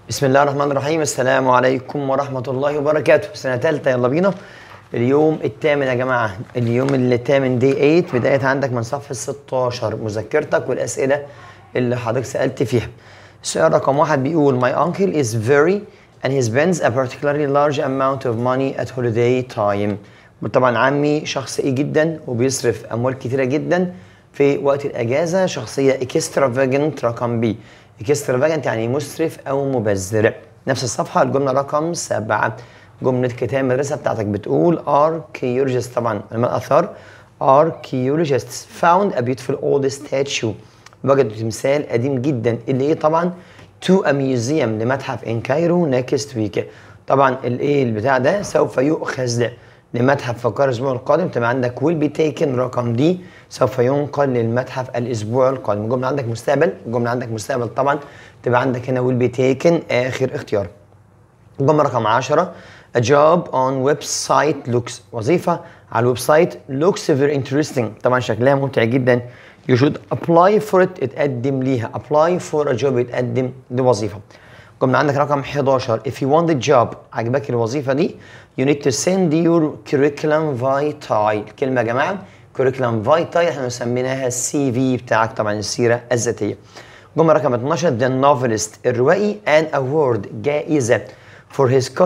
بسم الله الرحمن الرحيم. السلام عليكم ورحمة الله وبركاته. سنة تالتة، يلا بينا. اليوم الثامن يا جماعة، اليوم الثامن دي 8. بداية عندك من صفحة 16 مذكرتك والأسئلة اللي حضرتك سألت فيها. السؤال رقم 1 بيقول My uncle is very and he spends a particularly large amount of money at holiday time. طبعا عمي شخص ايه جدا وبيصرف أموال كتيرة جدا في وقت الأجازة. شخصية extravagant رقم بي. extravagant يعني مسرف أو مبذر. نفس الصفحة الجملة رقم 7. جملة كتاب المدرسة بتاعتك بتقول archaeologists، طبعا علماء الآثار archaeologists found a beautiful old statue. وجدوا تمثال قديم جدا اللي ايه طبعا to a museum لمتحف in Cairo next week. طبعا الايه البتاع ده سوف يؤخذ لمتحف في القاهرة الأسبوع القادم. تبقى عندك will be taken رقم دي، سوف ينقل للمتحف الأسبوع القادم. الجملة عندك مستقبل، الجملة عندك مستقبل طبعا تبقى عندك هنا will be taken آخر اختيار. الجملة رقم 10 a job on website looks، وظيفة على الويب سايت looks very interesting، طبعا شكلها ممتع جدا. you should apply for it، اتقدم ليها. apply for a job، اتقدم لوظيفة. الجملة عندك رقم 11 if you want the job، عجبك الوظيفة دي you need to send your curriculum vitae. الكلمة يا جماعة curriculum vitae احنا مسميناها السي في بتاعك، طبعا السيرة الذاتية. الجملة رقم 12 the novelist، الروائي an award، جائزة for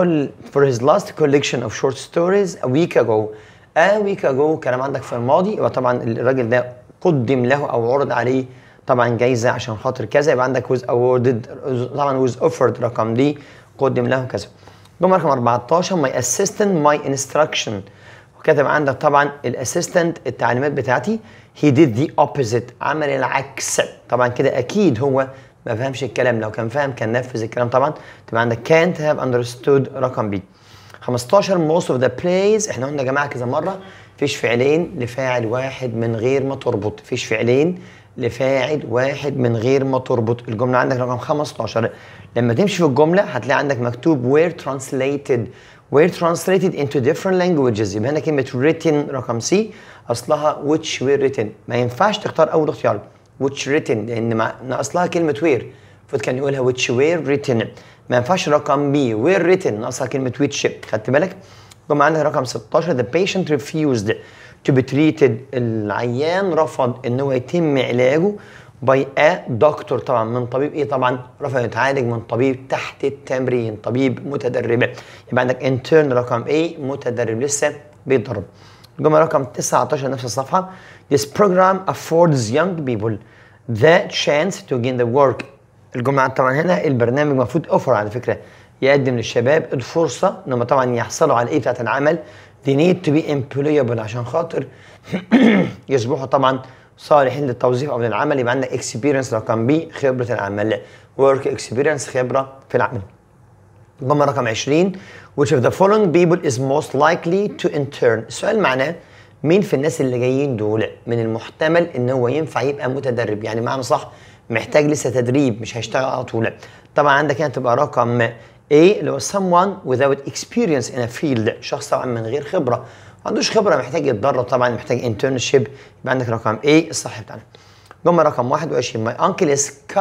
his last collection of short stories a week ago. a week ago كلام عندك في الماضي، وطبعا الراجل ده قدم له او عرض عليه طبعا جايزه عشان خاطر كذا، يبقى عندك was awarded، طبعا was offered رقم دي، قدم له كذا. جمله رقم 14 my assistant my instruction، وكاتب عندك طبعا الاسيستنت التعليمات بتاعتي he did the opposite، عمل العكس. طبعا كده اكيد هو ما فهمش الكلام، لو كان فاهم كان نفذ الكلام. طبعا تبقى عندك can't have understood رقم بي. 15 most of the plays، احنا قلنا يا جماعه كذا مره فيش فعلين لفاعل واحد من غير ما تربط، فيش فعلين لفاعل واحد من غير ما تربط. الجمله عندك رقم 15 لما تمشي في الجمله هتلاقي عندك مكتوب were translated into different languages، يبقى هنا كلمه written رقم سي اصلها which were written. ما ينفعش تختار اول اختيار which written لان اصلها كلمه were، فكان يقولها which were written. ما ينفعش رقم بي were written ناقصها كلمه which، خدت بالك؟ الجمله عندك رقم 16 the patient refused to be treated، العيان رفض ان هو يتم علاجه by a doctor، طبعا من طبيب ايه؟ طبعا رفض يتعالج من طبيب تحت التمرين، طبيب متدرب. يبقى عندك intern رقم A متدرب لسه بيتدرب. الجمله رقم 19 نفس الصفحه this program affords young people the chance to gain the work. الجمله طبعا هنا البرنامج المفروض اوفر على فكره، يقدم للشباب الفرصه انهم طبعا يحصلوا على ايه بتاعت العمل they need to be employable عشان خاطر يصبحوا طبعا صالحين للتوظيف او للعمل. يبقى عندك experience رقم بي خبره العمل، work experience خبره في العمل. الجمله رقم 20 which of the following people is most likely to intern. السؤال معناه مين في الناس اللي جايين دول من المحتمل ان هو ينفع يبقى متدرب، يعني معنى صح محتاج لسه تدريب مش هيشتغل على طول. طبعا عندك هنا تبقى رقم A اللي هو someone without experience in a field، شخص طبعا من غير خبره، ما عندوش خبره محتاج يتدرب، طبعا محتاج internship. يبقى عندك رقم A الصح بتاعنا. جمله رقم 21 my uncle is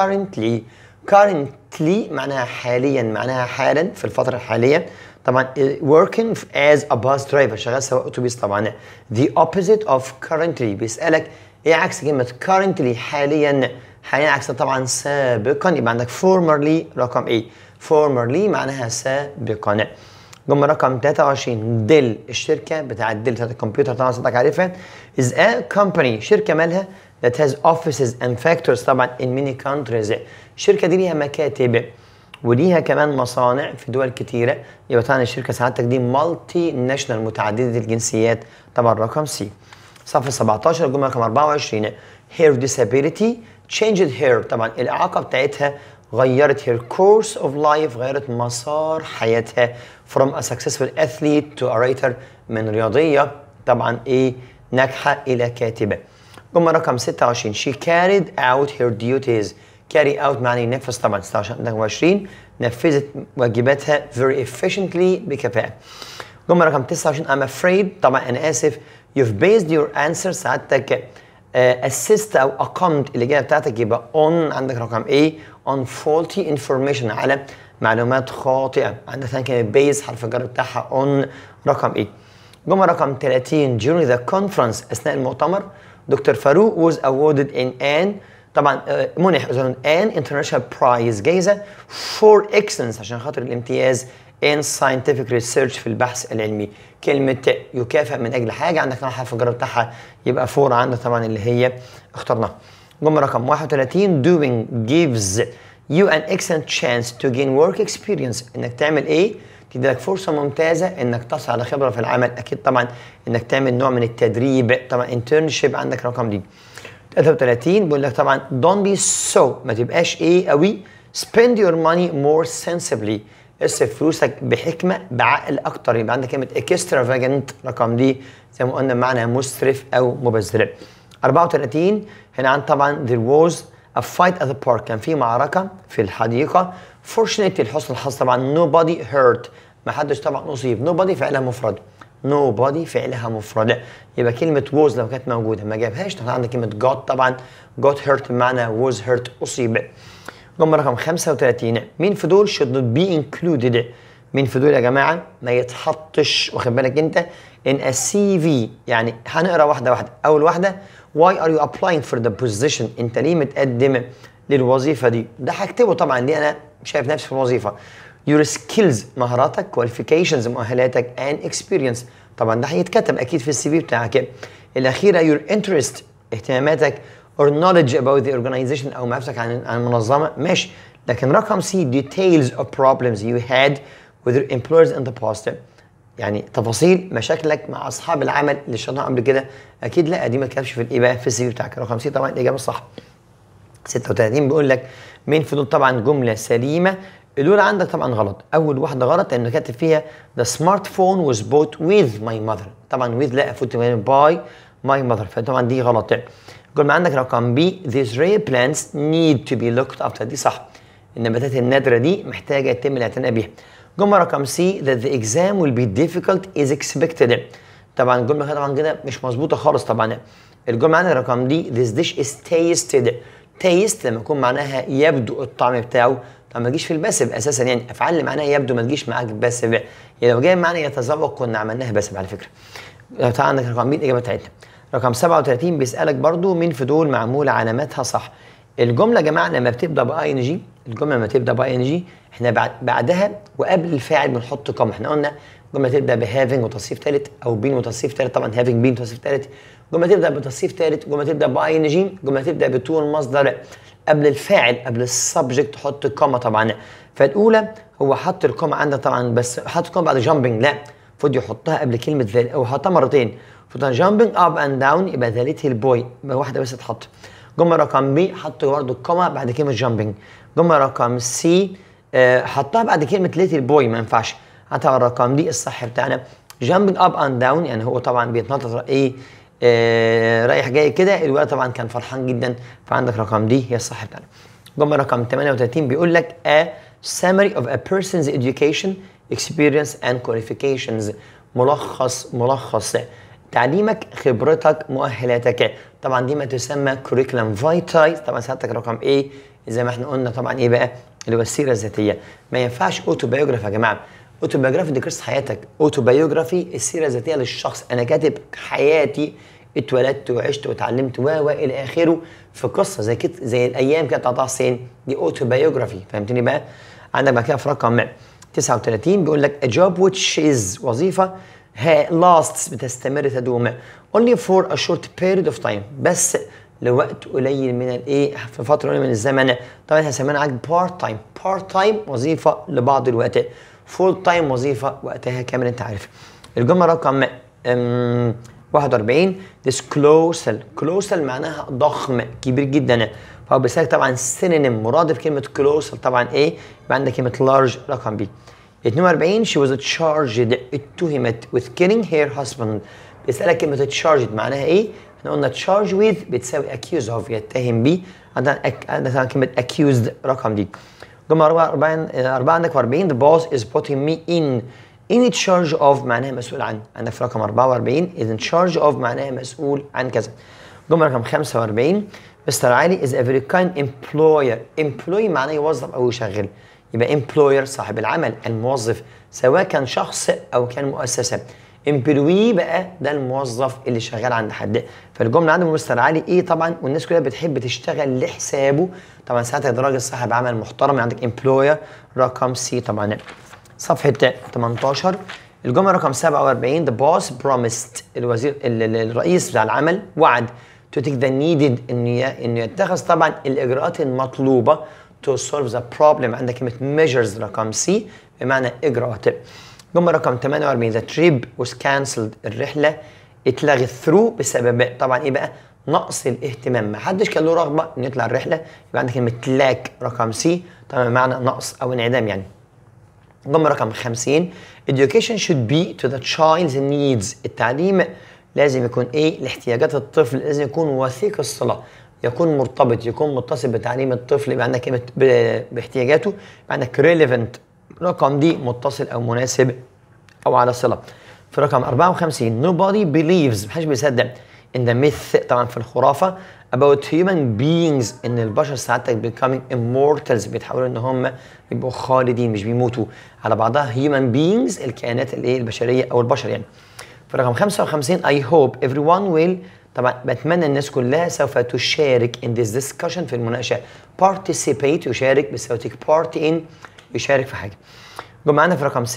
currently معناها حاليا، معناها حالا في الفتره الحاليه. طبعا working as a bus driver شغال سواق اتوبيس. طبعا the opposite of currently بيسالك ايه عكس كلمه currently؟ حاليا، حاليا عكس طبعا سابقا. يبقى عندك formerly رقم A، formerly معناها سابقا. جمله رقم 23 ديل الشركه بتاعت ديل بتاعت الكمبيوتر، طبعا صدق عارفها is a company شركه مالها that has offices and factories طبعا in many countries. الشركه دي ليها مكاتب وليها كمان مصانع في دول كتيره. يبقى طبعا الشركه سعادتك دي مالتي ناشونال متعدده الجنسيات، طبعا رقم سي. صفحه 17 الجمله رقم 24 her disability changed her، طبعا الاعاقه بتاعتها غيرت her course of life، غيرت مسار حياتها from a successful athlete to a writer، من رياضيه طبعا ايه ناجحه الى كاتبه. جمله رقم 26 she carried out her duties، carry out معنى ينفذ. طبعا 26 نفذت واجباتها very efficiently بكفاءه. جمله رقم 29 I'm afraid، طبعا انا اسف you've based your answer سعادتك assist او account الاجابه بتاعتك يبقى on. عندك رقم A on faulty information على معلومات خاطئه. عندك ثاني كلمه base حرف الجر بتاعها on رقم A. جمله رقم 30 during the conference اثناء المؤتمر دكتور فاروق was awarded in an طبعا منح an international prize جايزه for excellence عشان خاطر الامتياز in scientific research في البحث العلمي. كلمة يكافئ من أجل حاجة عندك طبعا حرف الجر بتاعها يبقى for عندك طبعا اللي هي اخترناها. جملة رقم 31 doing gives you an excellent chance to gain work experience. إنك تعمل إيه؟ تدي لك فرصة ممتازة إنك تحصل على خبرة في العمل. أكيد طبعا إنك تعمل نوع من التدريب طبعا internship. عندك رقم دي 33 بيقول لك طبعا don't be so ما تبقاش إيه قوي spend your money more sensibly. اصرف فلوسك بحكمه بعقل اكتر. يبقى عندك كلمه extravagant رقم دي زي ما قلنا بمعنى مسرف او مبذر. 34 هنا عن طبعا there was a fight at the park كان في معركه في الحديقه. fortunately لحسن الحظ طبعا nobody hurt ما حدش طبعا اصيب. nobody فعلها مفرد nobody فعلها مفرد. يبقى كلمه was لو كانت موجوده ما جابهاش. طبعا عندك كلمه got طبعا got hurt بمعنى was hurt اصيب. جمله رقم 35 مين في دول should not be included. مين في دول يا جماعه ما يتحطش واخد بالك انت in a CV. يعني هنقرا واحده واحده. اول واحده why are you applying for the position انت ليه متقدم للوظيفه دي. ده هكتبه طبعا ليه انا شايف نفسي في الوظيفه. your skills مهاراتك qualifications مؤهلاتك and experience طبعا ده هيتكتب اكيد في السي في بتاعك. الاخيره your interest اهتماماتك or knowledge about the organization او معرفتك عن المنظمه ماشي. لكن رقم سي details of problems you had with your employers in the past يعني تفاصيل مشاكلك مع اصحاب العمل اللي اشتغلنا قبل كده اكيد لا دي ما تكتبش في الايه بقى في السي في بتاعك. رقم سي طبعا الاجابه الصح. 36 بيقول لك مين في دول طبعا جمله سليمه. الاولى عندك طبعا غلط. اول واحده غلط لانه كاتب فيها the smartphone was bought with my mother. طبعا with لا فوت by my mother فطبعا دي غلط. الجمله عندك رقم بي these rare plants need to be looked after دي صح. النباتات النادره دي محتاجه يتم الاعتناء بيها. جمله رقم سي that the exam will be difficult is expected. طبعا الجمله طبعا كده مش مظبوطه خالص. طبعا الجمله عندك رقم دي this dish is tasted. taste لما يكون معناها يبدو الطعم بتاعه طب ما تجيش في الباسف اساسا. يعني افعال اللي معناها يبدو ما تجيش معاك باسف. يعني لو جاي معانا يتذوق كنا عملناها باسف على فكره. طبعا عندك رقم بي الاجابه بتاعتنا. رقم 37 بيسالك برضو مين في دول معموله علاماتها صح. الجمله يا جماعه لما بتبدا باي ان جي الجمله لما تبدا باي ان جي احنا بعدها وقبل الفاعل بنحط كوما. احنا قلنا الجمله تبدا بهافينج وتصريف ثالث او بين وتصريف ثالث. طبعا هافينج بين وتصريف ثالث. جمله تبدا بتصريف ثالث. جمله تبدا باي ان جي. جمله تبدا بتو المصدر قبل الفاعل قبل السبجكت تحط كوما طبعا. فالاولى هو حط الكوما عندك طبعا بس حط كوما بعد جامبنج لا المفروض يحطها قبل كلمه ذلك او حطها مرتين. فطبعا جامبنج اب اند داون يبقى ذلك البوي يبقى واحده بس تتحط. جمله رقم بي حط برضه الكوما بعد كلمه جامبنج. جمله رقم سي حطها بعد كلمه ليتل بوي ما ينفعش. حتى الرقم دي الصح بتاعنا جامبنج اب اند داون يعني هو طبعا بيتنطط ايه رايح جاي كده. الولد طبعا كان فرحان جدا فعندك رقم دي هي الصح بتاعنا. جمله رقم 38 بيقول لك a summary of a person's education experience and qualifications. ملخص تعليمك خبرتك مؤهلاتك. طبعا دي ما تسمى curriculum vitae. طبعا ساعتك رقم ايه زي ما احنا قلنا طبعا ايه بقى اللي هو السيره الذاتيه. ما ينفعش اوتوبيوجرافي يا جماعه. اوتوبيوجرافي دي قصه حياتك. اوتوبيوجرافي السيره الذاتيه للشخص. انا كاتب حياتي اتولدت وعشت واتعلمت الى اخره في قصه زي كده زي الايام كده بتاعت حسين دي اوتوبيوجرافي فهمتني بقى. عندك بعد كده في رقم 39 بيقول لك a job which is وظيفه lasts بتستمر تدوم only for a short period of time بس لوقت قليل من الايه في فتره قليله من الزمن. طبعا هنسميها معاك بارت تايم وظيفه لبعض الوقت. فول تايم وظيفه وقتها كامل انت عارف. الجمله رقم 41 كلوسال معناها ضخم كبير جدا. فهو بيسالك طبعا سينونيم مرادف كلمه كلوسال طبعا ايه يبقى عندك كلمه لارج رقم بي. 42 she was charged اتهمت with killing her husband. بيسالك كلمه charged معناها ايه. احنا قلنا charge with بتساوي accuse of يتهم بيه. عندنا كلمه accused رقم دي. جمله 4 عندك 40 the boss is putting me in charge of معناها مسؤول عن. عندك في رقم 44 is in charge of معناها مسؤول عن كذا. جمله رقم 45 مستر علي is a very kind employer. employee معناه يوظف او يشغل، يبقى employer صاحب العمل، الموظف، سواء كان شخص او كان مؤسسه. employee بقى ده الموظف اللي شغال عند حد. فالجمله عند مستر علي ايه طبعا، والناس كلها بتحب تشتغل لحسابه طبعا، ساعتها ده راجل صاحب عمل محترم. عندك employer رقم سي طبعا. صفحه 18 الجمله رقم 47 the boss promised. الرئيس بتاع العمل وعد to take the needed انه يتخذ طبعا الاجراءات المطلوبه to solve the problem. عندك كلمه measures رقم سي بمعنى اجراءات. جمله رقم 48 the trip was cancelled. الرحله اتلغت through بسبب طبعا ايه بقى؟ نقص الاهتمام. ما حدش كان له رغبه انه يطلع الرحله، يبقى عندك كلمه lack رقم سي طبعا بمعنى نقص او انعدام يعني. جمله رقم 50 education should be to the child's needs. التعليم لازم يكون ايه؟ لاحتياجات الطفل، لازم يكون وثيق الصله، يكون مرتبط، يكون متصل بتعليم الطفل، يبقى عندك كلمه باحتياجاته، يبقى عندك relevant رقم دي متصل او مناسب او على صله. في رقم 54 nobody believes. محدش بيصدق in the myth طبعا في الخرافه about human beings ان البشر ساعتها becoming immortals بيتحولوا ان هم يبقوا خالدين مش بيموتوا على بعضها. human beings الكائنات الايه البشريه او البشر يعني. في رقم 55 I hope everyone will. طبعا بتمنى الناس كلها سوف تشارك in this discussion في المناقشه. participate يشارك بس take part in يشارك في حاجه. جم معانا في رقم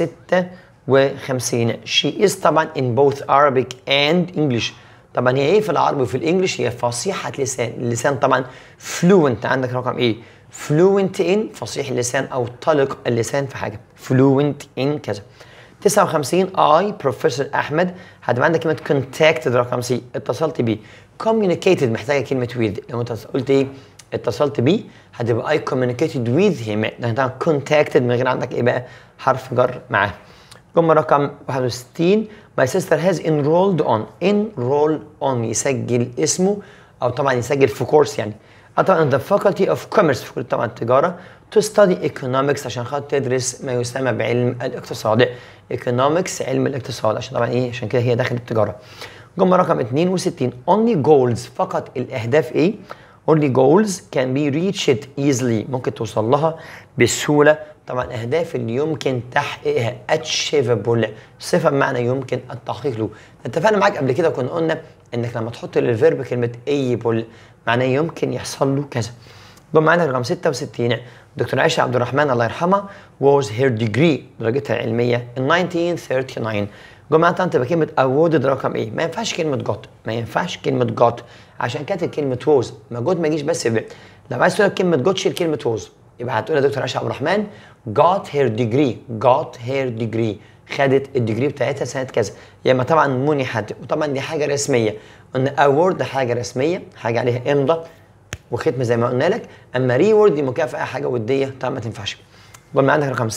56 she is طبعا in both Arabic and English. طبعا هي ايه في العربي وفي الانجليش؟ هي فصيحه لسان. اللسان طبعا fluent. عندك رقم ايه؟ fluent in فصيح اللسان او طلق اللسان في حاجه. fluent in كذا. 59 I بروفيسور احمد. هتبقى عندك كلمه contacted رقم سي اتصلت بيه. communicated محتاجه كلمه with. لو انت قلت ايه؟ اتصلت بيه هتبقى I communicated with him. ده contacted من غير عندك ايه بقى؟ حرف جر معاه. جمله رقم 61 my sister has enrolled on. enroll on يسجل اسمه او طبعا يسجل في كورس يعني. طبعا the faculty of commerce في كليه طبعا التجاره to study economics عشان خاطر تدرس ما يسمى بعلم الاقتصاد. economics علم الاقتصاد عشان طبعا ايه؟ عشان كده هي داخله التجاره. جمله رقم 62 only goals فقط الاهداف ايه؟ only goals can be reached easily ممكن توصل لها بسهوله. طبعا اهداف اللي يمكن تحقيقها achievable صفه بمعنى يمكن التحقيق له. اتفقنا معاك قبل كده وكنا قلنا انك لما تحط للفيرب كلمه able معناه يمكن يحصل له كذا. جم معانا رقم 66 دكتور عائشه عبد الرحمن الله يرحمها was her degree درجتها العلميه in 1939. جم معانا تبقى كلمه awarded رقم ايه؟ ما ينفعش كلمه got. ما ينفعش كلمه got عشان كاتب كلمه was. ما جوت ما يجيش بس بقى. لو عايز تقول كلمه جوت شيل كلمه was. يبقى هتقول يا دكتور عائشه عبد الرحمن got her degree. got her degree خدت الديجري بتاعتها سنه كذا. يا اما طبعا منحت وطبعا دي حاجه رسميه. قلنا award حاجه رسميه حاجه عليها امضه وختم زي ما قلنا لك. اما ريورد دي مكافاه حاجه وديه طبعا ما تنفعش. قلنا عندك رقم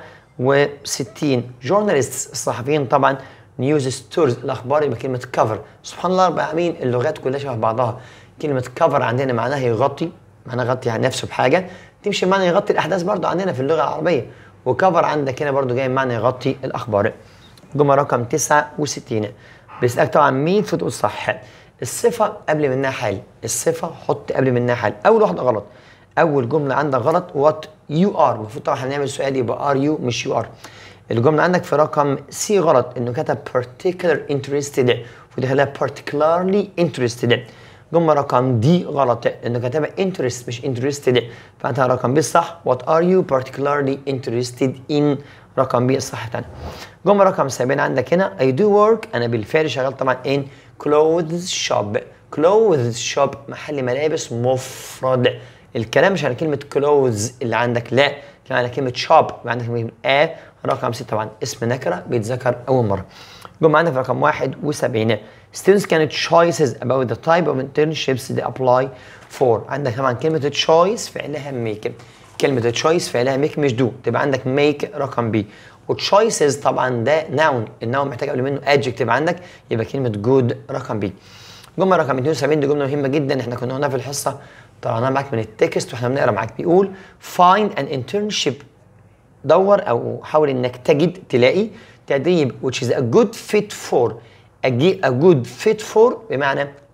67 جورناليست الصحفيين طبعا نيوز ستورز الاخبار يبقى كلمه كفر. سبحان الله رب العالمين اللغات كلها شبه بعضها. كلمه كفر عندنا معناها يغطي، معناها يغطي عن نفسه بحاجه، تمشي معنى يغطي الاحداث برضو عندنا في اللغه العربيه. وكفر عندك هنا برضو جاي معنى يغطي الاخبار. جمله رقم 69 بيسالك طبعا مين فتقول صح. الصفه قبل منها حال. الصفه حط قبل منها حال. اول واحده غلط. اول جمله عندك غلط وات يو ار. المفروض طبعا هنعمل سؤال يبقى ار يو مش يو ار. الجمله عندك في رقم سي غلط انه كتب particular interested المفروض يخليها particularly interested. جمله رقم دي غلط انه كتبها interest مش interested. فانت رقم بي الصح what are you particularly interested in. رقم بي الصح بتاعنا. جمله رقم 70 عندك هنا I do work انا بالفعل شغال طبعا in clothes shop. clothes shop محل ملابس مفرد. الكلام مش على كلمه clothes اللي عندك لا، كلام على كلمه shop. عندك كلمه رقم 6 طبعا اسم نكره بيتذكر اول مره. جمله عندك في رقم 71 students can choices about the type of internships they apply for. عندك طبعا كلمه choice فعلها make. كلمه choice فعلها make مش do. تبقى عندك make رقم بي. وتشويسز طبعا ده noun. النون محتاج قبل منه adjective عندك يبقى كلمه good رقم بي. جمله رقم 72 دي جمله مهمه جدا احنا كنا قلناها في الحصه طلعناها معاك من التكست واحنا بنقرا معاك. بيقول find an internship دور او حاول انك تلاقي تدريب which is a good fit for. a good fit for بمعنى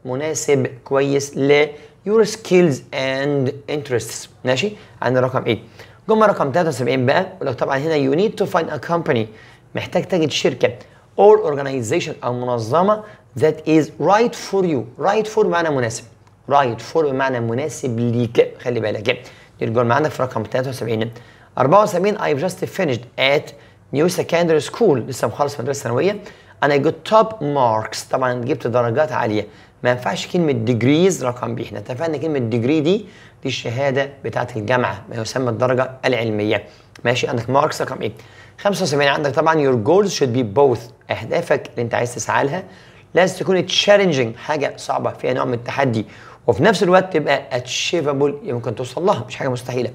مناسب كويس ل your skills and interests. ماشي؟ عندنا رقم ايه؟ جمله رقم 73 بقى، ولو طبعا هنا you need to find a company، محتاج تجد شركه or organization او منظمه that is right for you. right for بمعنى مناسب، right for بمعنى مناسب ليك، خلي بالك. دي الجمله عندك في رقم 73. 74 I've just finished at new secondary school، لسه مخلص مدرسه ثانويه. and I got top marks، طبعا جبت درجات عاليه. ما ينفعش كلمه degrees رقم ب، احنا اتفقنا كلمه degree دي الشهاده بتاعه الجامعه، ما يسمى الدرجه العلميه. ماشي؟ عندك ماركس رقم ايه؟ 75 عندك طبعا your goals should be both، اهدافك اللي انت عايز تسعى لها لازم تكون challenging، حاجه صعبه فيها نوع من التحدي، وفي نفس الوقت تبقى achievable، ممكن توصل لها، مش حاجه مستحيله.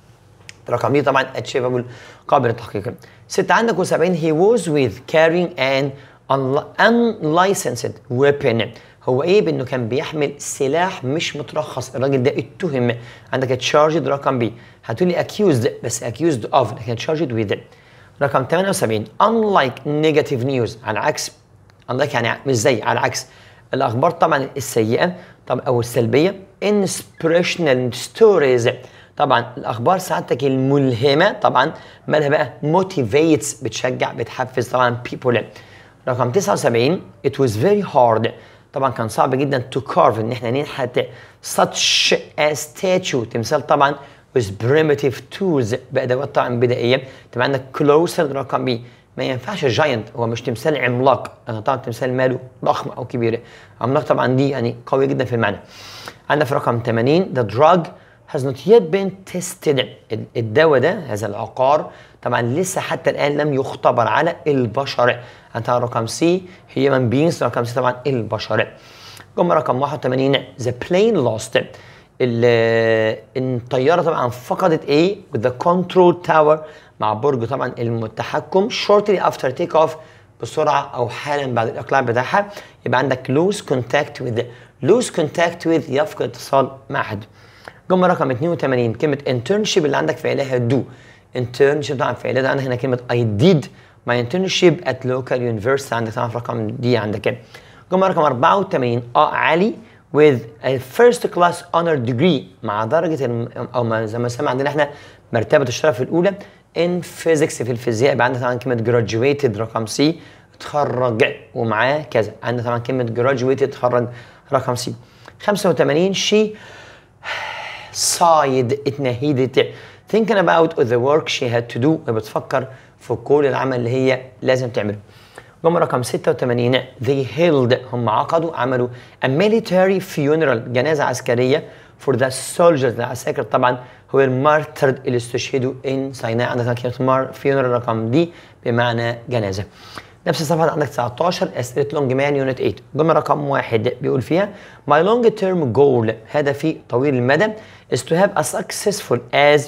رقم دي طبعا achievable، قابل للتحقيق. 6 عندك و70 he was with carrying an unlicensed weapon، هو ايه؟ بانه كان بيحمل سلاح مش مترخص، الراجل ده اتهم. عندك charged رقم بي، هتقولي accused بس accused of، لكن charged with. رقم 78 unlike negative news، على عكس unlike يعني مش زي، على عكس الاخبار طبعا السيئه طبعا او السلبيه. inspirational stories، طبعا الاخبار سعادتك الملهمه طبعا مالها بقى؟ motivates، بتشجع بتحفز طبعا people. رقم 79 it was very hard، طبعا كان صعب جدا to carve، ان احنا ننحت such a statue، تمثال طبعا with primitive tools، بادوات طبعا بدائيه. طبعا عندك closer رقم بي، ما ينفعش جاينت، هو مش تمثال عملاق، طبعا تمثال ماله ضخم او كبير. عملاق طبعا دي يعني قوي جدا في المعنى. عندنا في رقم 80 the drug has not yet been tested، الدواء ده هذا العقار طبعا لسه حتى الان لم يختبر على البشر. انت رقم سي human beings، رقم سي طبعا البشر. جمله رقم 81 the plane lost، الطياره طبعا فقدت ايه؟ with the control tower، مع برج طبعا التحكم shortly after take off، بسرعه او حالا بعد الاقلاع بتاعها. يبقى عندك lose contact with، lose contact with يفقد اتصال مع حد. جمله رقم 82 كلمه internship اللي عندك فعلها do، internship طبعا فعلها عندك هنا كلمه I did my internship at local university، عندك طبعا في رقم دي عندك. جمله رقم 84 علي with a first class honor degree، مع درجه او زي ما سمع عندنا احنا مرتبه الشرف الاولى in physics، في الفيزياء. يبقى عندنا طبعا كلمه graduated رقم سي، اتخرج ومعاه كذا. عندنا طبعا كلمه graduated اتخرج رقم سي. 85 she sighed، اتنهدت thinking about the work she had to do، بتفكر في كل العمل اللي هي لازم تعمله. جمله رقم 86 they held، هم عقدوا عملوا a military funeral، جنازه عسكريه for the soldiers، العساكر طبعا هو المارترد اللي استشهدوا in سيناء. عندك كلمه funeral رقم دي بمعنى جنازه. نفس الصفحه عندك 19 اسئله لونج مان يونت 8. جمله رقم 1 بيقول فيها my long term goal، هدفي طويل المدى is to have a successful as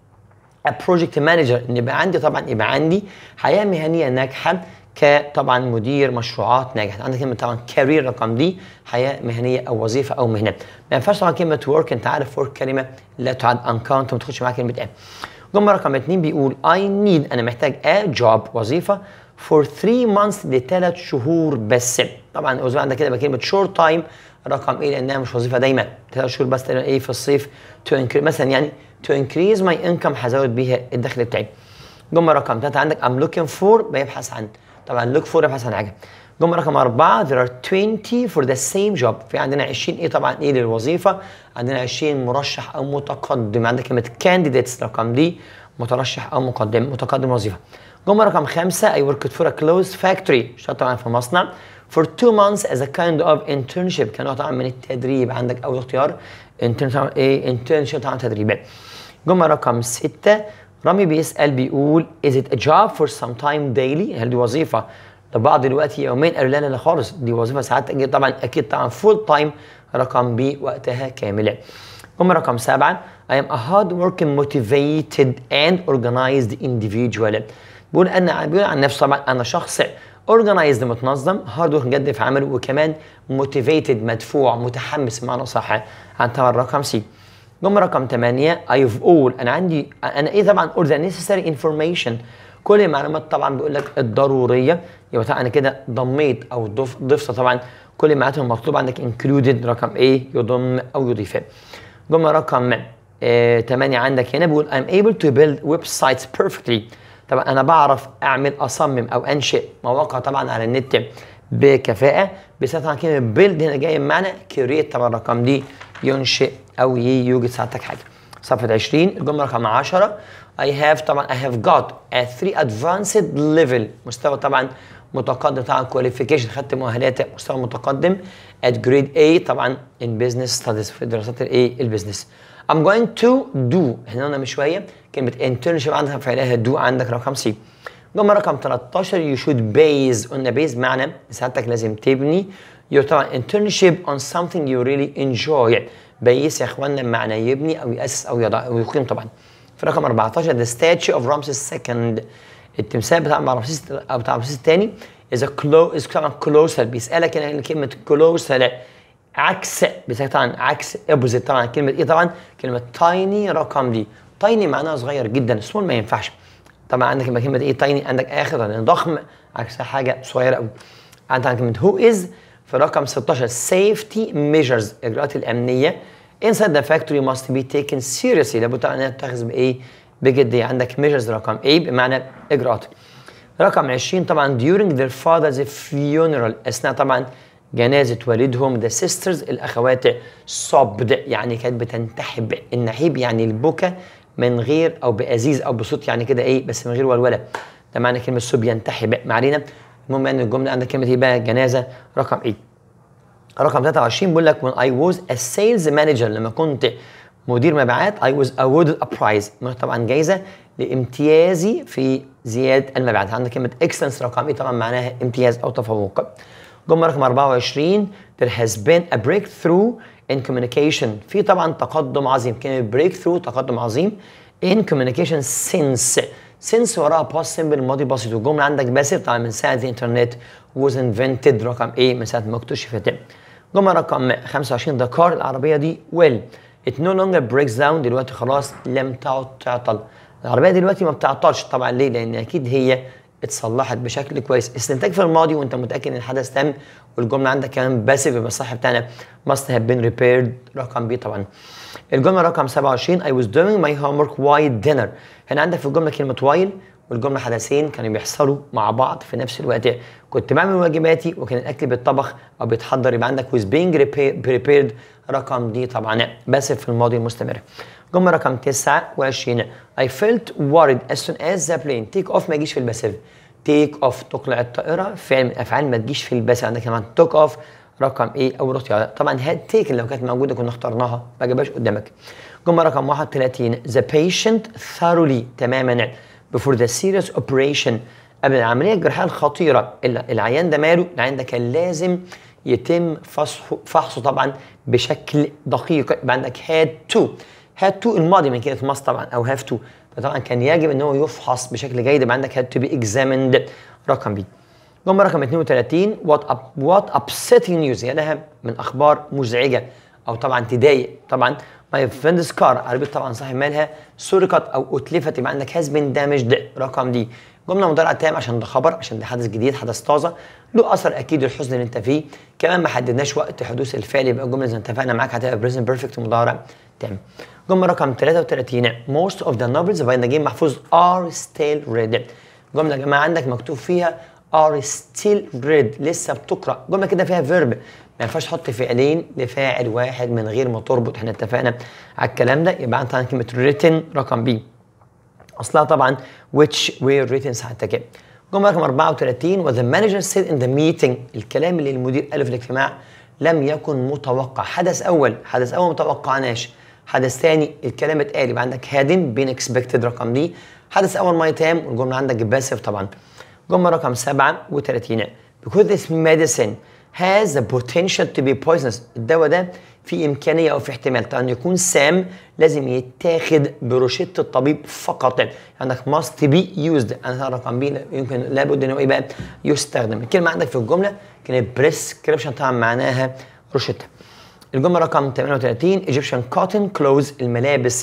a project manager، ان يبقى عندي طبعا يبقى عندي حياه مهنيه ناجحه كطبعا مدير مشروعات ناجح. عندك كلمه طبعا كارير رقم دي، حياه مهنيه او وظيفه او مهنه. ما ينفعش طبعا كلمه ورك، انت عارف ورك كلمه لا تعد انكاونت، ما تاخدش معاها كلمه جمله رقم 2 بيقول I need، انا محتاج a job وظيفه for 3 months، ل3 شهور بس. طبعا الوظيفه عندك كده يبقى كلمه short time رقم ايه، لانها مش وظيفه دايما، 3 شهور بس ايه في الصيف to increase مثلا، يعني to increase my income، هزود بيها الدخل بتاعي. جمله رقم 3 عندك I'm looking for، بيبحث عن، طبعا look for يبحث عن حاجه. جمله رقم 4 there are 20 for the same job، في عندنا 20 ايه طبعا ايه للوظيفه، عندنا 20 مرشح او متقدم. عندك كلمه candidates رقم دي مترشح او متقدم وظيفه. جمله رقم 5 I worked for a clothes factory، اشتغلت طبعا في مصنع for 2 months as a kind of internship، كان طبعا من التدريب. عندك اول اختيار internship طبعا تدريبات. جمله رقم 6 رامي بيسال بيقول is it a job for some time daily، هل دي وظيفه لبعض الوقت يوميا؟ قالوا لا لا خالص، دي وظيفه ساعات طبعا اكيد طبعا فول تايم رقم بي وقتها كامله. جمله رقم 7 I am a hard working motivated and organized individual، بيقول عن نفسه طبعا انا شخص organized متنظم، هارد ورك جد في عمله، وكمان motivated مدفوع متحمس بمعنى صح. عندها الرقم سي. جمله رقم 8 I've all، انا عندي انا ايه طبعا all the necessary information، كل المعلومات طبعا بيقول لك الضروريه، يبقى طبعا انا كده ضميت او ضفت طبعا كل المعلومات المطلوبه عندك included رقم ايه يضم او يضيف. جمله رقم 8 عندك هنا بيقول I'm able to build websites perfectly. طبعا انا بعرف اصمم او انشئ مواقع طبعا على النت بكفاءه. بس طبعا كلمه build هنا جايه بمعنى create، طبعا الرقم دي ينشئ او يوجد ساعتك حاجه. صفحه 20 الجمله رقم 10 I have got a 3 advanced level، مستوى طبعا متقدم طبعا qualification، خدت مؤهلات مستوى متقدم at grade A طبعا in business studies في دراسات الايه البيزنس. I'm going to do، احنا قلنا من شويه كلمه internship عندها فعلها do عندك رقم سي. جمله رقم 13 you should base، قلنا base معنى ساعتك لازم تبني your طبعا internship on something you really enjoy. بيس يا اخوانا معنى يبني او ياسس او يضع او يقيم طبعا. في رقم 14 the statue of Ramses II، التمثال بتاع رمسيس او بتاع رمسيس الثاني is طبعا كولوسال، بيسالك هنا كلمه كولوسال عكس، طبعا عكس opposite طبعا كلمه ايه طبعا كلمه تايني رقم دي. تايني معناها صغير جدا، سمول ما ينفعش طبعا. عندك كلمه ايه تايني عندك اخر يعني ضخم، عكسها حاجه صغيره قوي. عندك كلمه هو از في رقم 16 safety measures الاجراءات الامنيه inside the factory must be taken seriously، لابد ان تتخذ بايه بجديه. عندك measures رقم A بمعنى اجراءات. رقم 20 طبعا during their father's funeral، اثناء طبعا جنازه والدهم the sisters الاخوات sobbed يعني كانت بتنتحب. النحيب يعني البكا من غير او بأزيز او بصوت يعني كده ايه بس من غير ولوله، ده معنى كلمه سب ينتحب. ما علينا، المهم ان الجمله عندك كلمه ايه بقى جنازه رقم ايه. رقم 23 بيقول لك when I was a sales manager، لما كنت مدير مبيعات I was awarded a prize، طبعا جايزه لامتيازي في زياده المبيعات. عندك كلمه excellence رقم ايه طبعا معناها امتياز او تفوق. جمله رقم 24 there has been a breakthrough in communication، في طبعا تقدم عظيم. كلمه breakthrough تقدم عظيم in communication since وراها past simple ماضي بسيط. والجمله عندك باسف طبعا من ساعه الانترنت was invented رقم ايه من ساعه ما اكتشفت. جمله رقم 25 the car العربيه دي well it no longer breaks down، دلوقتي خلاص لم تعد تعطل. العربيه دلوقتي ما بتعطلش طبعا ليه؟ لان اكيد هي اتصلحت بشكل كويس. استنتاج في الماضي وانت متاكد ان الحدث تم، والجمله عندك كمان باسف يبقى الصح بتاعنا must have been repaired رقم بي طبعا. الجمله رقم 27 I was doing my homework while dinner، هنا عندك في الجمله كلمه while والجمله حدثين كانوا بيحصلوا مع بعض في نفس الوقت. كنت بعمل واجباتي وكان الاكل بيتطبخ او بيتحضر، يبقى عندك was being prepared رقم دي طبعا باسف في الماضي المستمر. جمله رقم 29 I felt worried as soon as the plane take off، ما يجيش في الباسف. take off تقلع الطائره فعل من الافعال ما تجيش في الباسف. عندك كمان took off رقم ايه او رحت طبعا هاد تيكن لو كانت موجوده كنا اخترناها ما جابهاش قدامك. جمله رقم 31 the patient thoroughly تماما before the serious operation، قبل العمليه الجراحيه الخطيره العيان ده ماله؟ العيان ده كان لازم يتم فحصه طبعا بشكل دقيق. يبقى عندك had to الماضي من كلمه must طبعا او have to، فطبعا كان يجب ان هو يفحص بشكل جيد. يبقى عندك had to be examined رقم بي. جمله رقم 32 what upsetting news، هي لها من اخبار مزعجه او طبعا تضايق. طبعا my friend's car عربيه طبعا صاحب مالها سرقت او اتلفت، يبقى عندك has been damaged رقم دي. جمله مضارع تام عشان ده خبر، عشان ده حدث جديد حدث طازه له اثر اكيد الحزن اللي انت فيه. كمان ما حددناش وقت حدوث الفعل، يبقى الجمله زي ما اتفقنا معاك هتبقى present perfect مضارع تام. جمله رقم 33 most of the novels by نجيب محفوظ are still read، جمله يا جماعه عندك مكتوب فيها are still read لسه بتقرا. جمله كده فيها فيرب، ما ينفعش تحط فعلين لفاعل واحد من غير ما تربط، احنا اتفقنا على الكلام ده. يبقى انت عندك كلمه written رقم بي اصلها طبعا which were written ساعتها. جمله رقم 34 was the manager said in the meeting، الكلام اللي المدير قاله في الاجتماع لم يكن متوقع. حدث اول ما توقعناش، حدث ثاني الكلام اتقال، يبقى عندك hadn't been expected رقم دي. حدث اول ما يتم والجمله عندك باسف طبعا. جمله رقم 37 because this medicine has the potential to be poisonous، الدواء ده في امكانيه او في احتمال ان يكون سام، لازم يتاخد بروشته الطبيب فقط. عندك must be used، انا رقم بي يمكن لابد انه ايه بقى يستخدم. الكلمه عندك في الجمله كانت prescription طبعا معناها روشته. الجمله رقم 38 Egyptian cotton clothes الملابس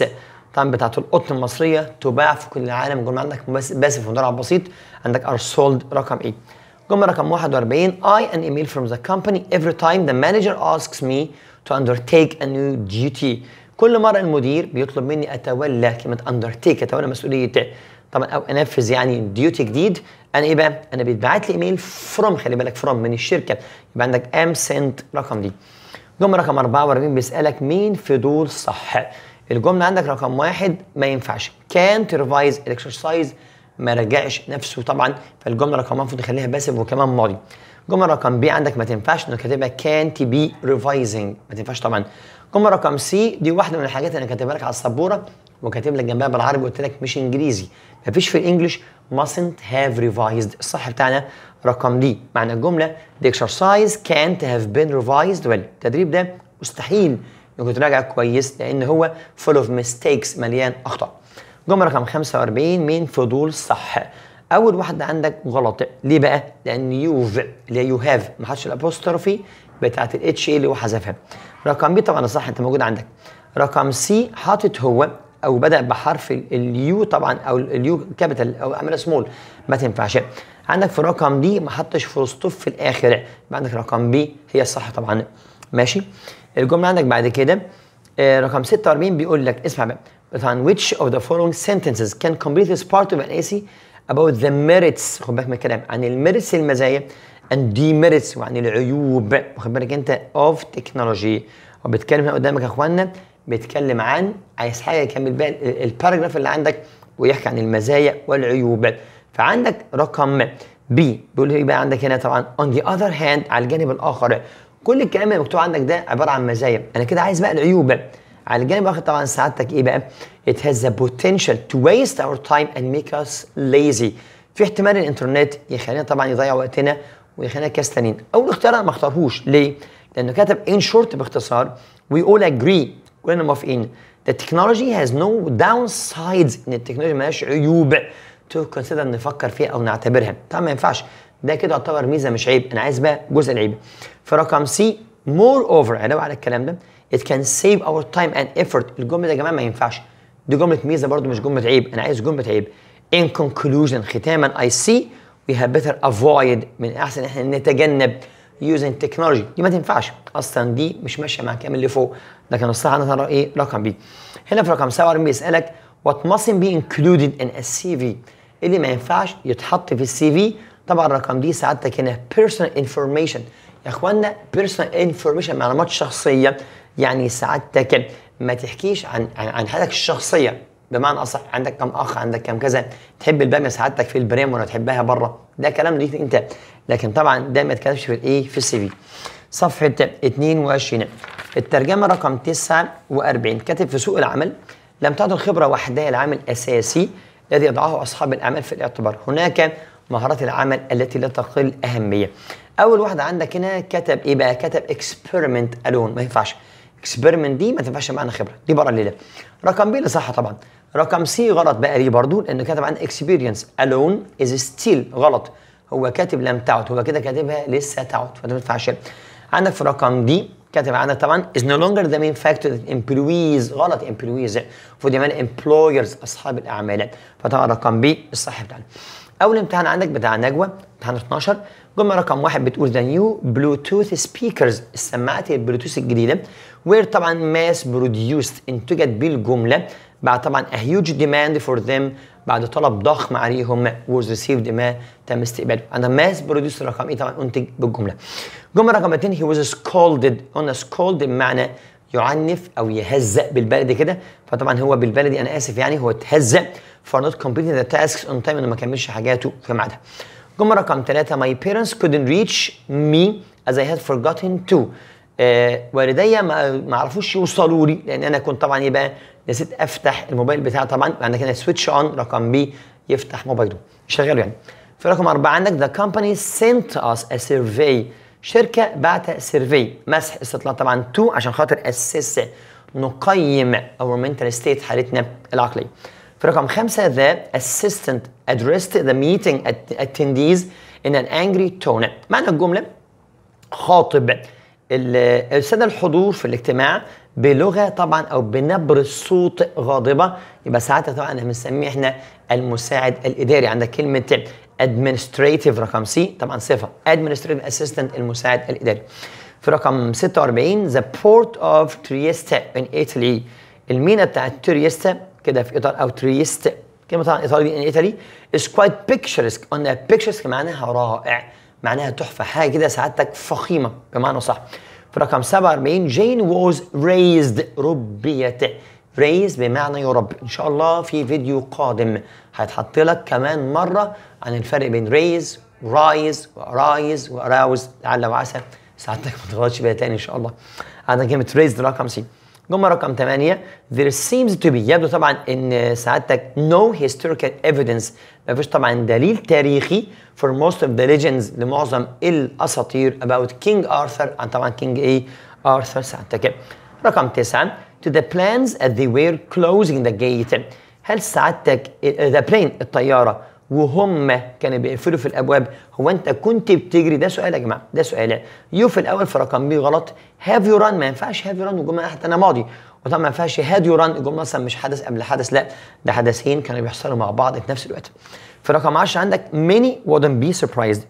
طبعا بتاعت القطن المصريه تباع في كل العالم. الجمله عندك باسف ومضارع بسيط عندك are sold رقم ايه. جمله رقم 41 I an email from the company every time the manager asks me to undertake a new duty. كل مره المدير بيطلب مني اتولى كلمه undertake اتولى مسؤوليه طبعا او انفذ يعني ديوتي جديد. انا ايه بقى؟ انا بيتبعت لي ايميل فروم، خلي بالك فروم من الشركه، يبقى عندك ام سنت رقم دي. جمله رقم 44 بيسالك مين في دول صح؟ الجمله عندك رقم 1 ما ينفعش كانت ريفايز الاكسرسايز ما راجعش نفسه طبعا، فالجمله رقم 1 المفروض نخليها باسف وكمان ماضي. جمله رقم بي عندك ما تنفعش انه كاتبها كانت بي ريفايزنج ما تنفعش طبعا. جمله رقم سي دي واحده من الحاجات اللي انا كاتبها لك على السبوره وكاتب لك جنبها بالعربي قلت لك مش انجليزي، مفيش في الانجليش mustn't have revised. الصح بتاعنا رقم دي. معنى الجمله the exercise can't have been revised well. التدريب ده مستحيل انك تراجع كويس لان هو full of mistakes مليان اخطاء. جمله رقم 45 مين في دول صح؟ اول واحده عندك غلط. ليه بقى؟ لان يوف اللي هي يو هاف ما حطش الابوستروفي بتاعت الاتش اي اللي هو حذفها. رقم بي طبعا الصح انت موجود عندك. رقم سي حاطط هو او بدا بحرف اليو طبعا او اليو كابيتال او عملها سمول ما تنفعش. عندك في رقم دي ما حطش فول ستوب في الاخر، يبقى عندك رقم بي هي الصح طبعا. ماشي. الجمله عندك بعد كده رقم 46 بيقول لك اسمع بقى طبعا which of the following sentences can complete this part of an essay about the merits. خد بالك من الكلام عن الميرتس المزايا and demerits وعن العيوب، واخد بالك انت of technology. وبيتكلم هنا قدامك يا اخوانا بيتكلم عن عايز حاجه يكمل بقى الباراجراف اللي عندك ويحكي عن المزايا والعيوب. فعندك رقم بي بيقول ايه بقى عندك هنا طبعا on the other hand على الجانب الاخر. كل الكلام اللي مكتوب عندك ده عباره عن مزايا، انا كده عايز بقى العيوب. على الجانب الاخر طبعا سعادتك ايه بقى؟ it has the potential to waste our time and make us lazy. في احتمال الانترنت يخلينا طبعا يضيع وقتنا ويخلينا كسلانين. اول اختيار انا ما اختارهوش ليه؟ لانه كاتب in short باختصار we all agree كلنا موافقين the technology has no downsides ان التكنولوجيا مالهاش عيوب to consider نفكر فيها او نعتبرها. طبعا ما ينفعش ده كده يعتبر ميزه مش عيب، انا عايز بقى جزء العيب. في رقم سي مور اوفر علاوه على الكلام ده it can save our time and effort. الجمله دي يا جماعه ما ينفعش، دي جمله ميزه برضو مش جمله عيب، انا عايز جمله عيب. in conclusion ختاما I see we have better avoid من احسن احنا نتجنب using technology. دي ما تنفعش اصلا، دي مش ماشيه مع الكلام اللي فوق، لكن الصح انا ترى ايه رقم بي. هنا في رقم 47 بيسالك what mustn't be included in a CV. اللي ما ينفعش يتحط في السي في طبعا رقم دي سعادتك هنا personal information. يا اخوانا personal information معلومات شخصيه، يعني سعادتك ما تحكيش عن حياتك الشخصيه. بمعنى اصح عندك كم اخ، عندك كم كذا، تحب الباميه سعادتك في البريم ولا تحبها بره، ده كلام ليك انت، لكن طبعا ده ما يتكلمش في الايه في السي في. صفحه 22 الترجمه رقم 49 كاتب في سوق العمل لم تعد الخبره وحدها العامل الاساسي الذي يضعه اصحاب الاعمال في الاعتبار، هناك مهارات العمل التي لا تقل اهميه. اول واحده عندك هنا كتب ايه بقى؟ كتب اكسبيرمنت الون، ما ينفعش اكسبيرمنت دي ما تنفعش معانا خبره، دي بره الليله. رقم بي اللي صح طبعا. رقم سي غلط بقى ليه برضو؟ لانه كاتب عن اكسبيرينس الون از ستيل غلط، هو كاتب لم تعد، هو كده كاتبها لسه تعد، فده ما ينفعش. عندك في رقم دي كاتب عندك طبعا is no longer the main factor that employees غلط، employees المفروض يعمل employers اصحاب الاعمال، فطبعا رقم بي الصح بتاعنا. اول امتحان عندك بتاع نجوى امتحان 12 جمله رقم 1 بتقول the new bluetooth speakers السماعات البلوتوث الجديده were طبعا mass produced انتجت بالجمله بعد طبعا a huge demand for them بعد طلب ضخم عليهم was received ما تم استقباله. عندنا mass produced رقم ايه طبعا انتج بالجمله. جمله رقم 2 he was scolded، قلنا scolded بمعنى يعنف او يهزأ بالبلدي كده، فطبعا هو بالبلدي انا اسف يعني هو اتهزأ for not completing the tasks on time انه ما كملش حاجاته في ميعادها. جمله رقم 3 my parents couldn't reach me as I had forgotten to. والدي ما عرفوش يوصلوا لي لان انا كنت طبعا يبقى نسيت افتح الموبايل بتاعي. طبعا عندك هنا سويتش اون رقم بي يفتح موبايله شغال يعني. في رقم 4 عندك the company sent us a survey شركه بعت سيرفي مسح استطلاع طبعا تو عشان خاطر اسس نقيم our mental state حالتنا العقليه. في رقم 5 the assistant addressed the meeting attendees in an angry tone. معنى الجمله خاطب السادة الحضور في الاجتماع بلغة طبعا أو بنبرة صوت غاضبة، يبقى ساعتها طبعا بنسميه احنا المساعد الإداري. عندك كلمة administrative رقم سي طبعا صفة administrative assistant المساعد الإداري. في رقم 46 the port of Trieste in Italy، الميناء بتاعت تريستا كده في إيطاليا أو تريست، كلمة طبعا إيطالي in Italy is quite picturesque. قلنا picturesque معناها رائع، معناها تحفة، حاجة كده سعادتك فخيمة بمعنى صح. في رقم 47 Jane was raised ربيت، raised بمعنى يربي. إن شاء الله في فيديو قادم هيتحط لك كمان مرة عن الفرق بين raise rise ورايز وراوز، لعل وعسى سعادتك ما تغلطش بيها تاني إن شاء الله. عندنا كلمة raised رقم سي. جملة رقم 8 there seems to be، يبدو طبعا ان سعادتك no historical evidence، ما فيش طبعا دليل تاريخي for most of the legends لمعظم الاساطير about King Arthur، عن طبعا كينج ايه ارثر سعادتك. رقم 9 to the planes as they were closing the gate، هل سعادتك the plane الطيارة وهم كانوا بيقفلوا في الابواب هو انت كنت بتجري؟ ده سؤال يا جماعه، ده سؤال. يو في الاول في رقم بي غلط. هاف يو ران، ما ينفعش هاف يو ران والجمله حتى انا ماضي، وطبعا ما ينفعش هاد يو ران الجمله اصلا مش حدث قبل حدث، لا ده حدثين كانوا بيحصلوا مع بعض في نفس الوقت. في رقم 10 عندك many wouldn't be surprised،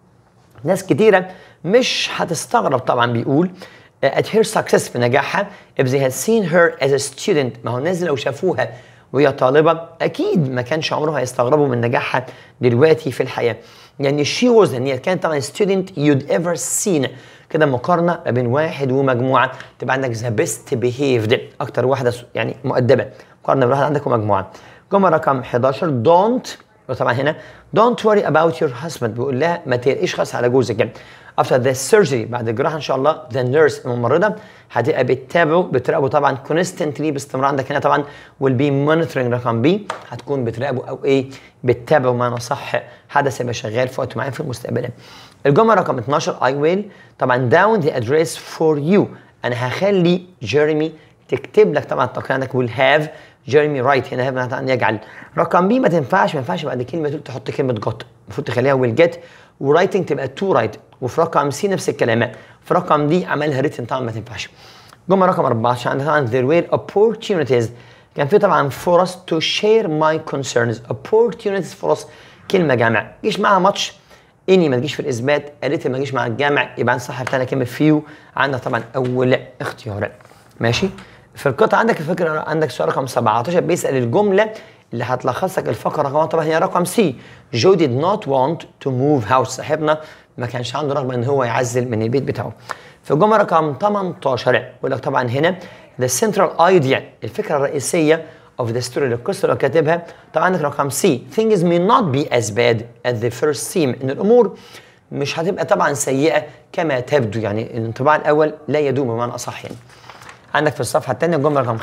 ناس كتيره مش هتستغرب طبعا بيقول at her success في نجاحها if they had seen her as a student. ما هو الناس لو شافوها وهي طالبة أكيد ما كانش عمرهم هيستغربوا من نجاحها دلوقتي في الحياة. يعني she was، إن هي كانت طبعا student you'd ever seen، كده مقارنة ما بين واحد ومجموعة، تبقى عندك the best behaved أكتر واحدة يعني مؤدبة، مقارنة بين واحد عندك ومجموعة. جملة رقم 11 don't، وطبعا هنا don't worry about your husband، بيقول لها ما تقلقيش خالص على جوزك. يعني after the surgery بعد الجراحة إن شاء الله the nurse الممرضة هتبقى بتراقبه طبعا constantly باستمرار. عندك هنا طبعا will be monitoring رقم بي، هتكون بتراقبه او ايه بتتابعه بمعنى صح، حدث يبقى شغال في وقت معين في المستقبل. الجمله رقم 12 I will طبعا down the address for you، انا هخلي جيرمي تكتب لك طبعا التقرير. عندك will have جيرمي رايت، هنا هيبقى طبعا يجعل. رقم بي ما ينفعش بعد كلمه تحط كلمه جوت، المفروض تخليها will get، ورايتنج تبقى تو رايت. وفي رقم سي نفس الكلام، في رقم دي عملها ريتن طبعا ما تنفعش. جمله رقم 14 عندنا طبعا there were opportunities، كان في طبعا فرص to share my concerns. opportunities فرص كلمه جامع، ما تجيش معاها ماتش، اني ما تجيش في الاثبات، قالت ما تجيش مع الجامع، يبقى صح بتاعنا كلمه فيو. عندك طبعا اول اختيار ماشي. في القطعه عندك الفكره، عندك سؤال رقم 17 بيسال الجمله اللي هتلخص لك الفقره رقم طبعا هي رقم سي. جو did not want to move house، صاحبنا ما كانش عنده رغبه ان هو يعزل من البيت بتاعه. في الجمله رقم 18 بيقول لك طبعا هنا the central idea، الفكره الرئيسيه of the story القصه اللي كاتبها. طبعا عندك رقم سي things may not be as bad as the first seem، ان الامور مش هتبقى طبعا سيئه كما تبدو، يعني الانطباع الاول لا يدوم بمعنى اصح. يعني عندك في الصفحه الثانيه الجمله رقم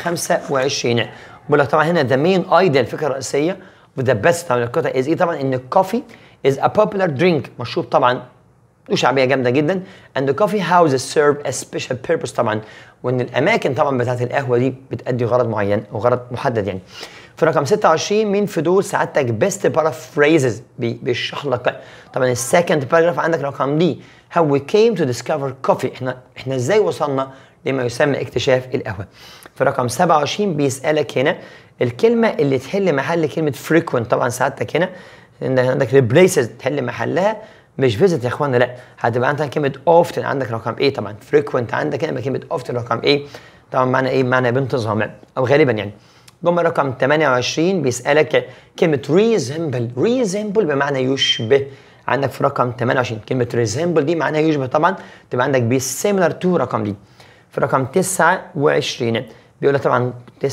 25 بيقول لك طبعا هنا the main idea الفكره الرئيسيه وذا بيست طبعا القطع از ايه طبعا ان الكوفي is a popular drink مشروب طبعا له شعبيه جامده جدا and the coffee houses serve a special purpose طبعا، وان الاماكن طبعا بتاعت القهوه دي بتأدي غرض معين او غرض محدد. يعني في رقم 26 مين في دول سعادتك بيست بارافريزز بيشرح لك طبعا السكند باراجراف. عندك رقم دي how we came to discover coffee، احنا ازاي وصلنا لما يسمى اكتشاف القهوه. في رقم 27 بيسالك هنا الكلمه اللي تحل محل كلمه frequent، طبعا سعادتك هنا عندك replaces تحل محلها مش فيزيت يا اخوانا، لا هتبقى عندك كلمه often. عندك رقم ايه طبعا frequent، عندك هنا كلمه often رقم ايه طبعا معنى ايه معنى بانتظام او غالبا. يعني جمله رقم 28 بيسالك كلمه resemble بمعنى يشبه. عندك في رقم 28 كلمه resemble دي معناها يشبه طبعا، تبقى عندك be similar to رقم دي. في رقم 29 بيقول لك طبعا